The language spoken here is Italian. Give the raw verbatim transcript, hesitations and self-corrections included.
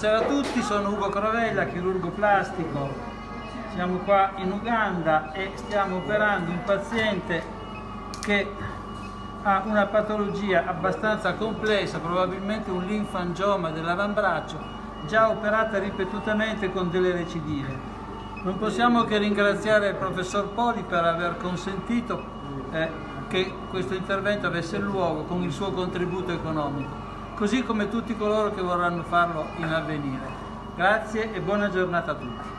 Buonasera a tutti, sono Ugo Crovella, chirurgo plastico. Siamo qua in Uganda e stiamo operando un paziente che ha una patologia abbastanza complessa, probabilmente un linfangioma dell'avambraccio, già operata ripetutamente con delle recidive. Non possiamo che ringraziare il professor Poli per aver consentito eh, che questo intervento avesse luogo con il suo contributo economico, così come tutti coloro che vorranno farlo in avvenire. Grazie e buona giornata a tutti.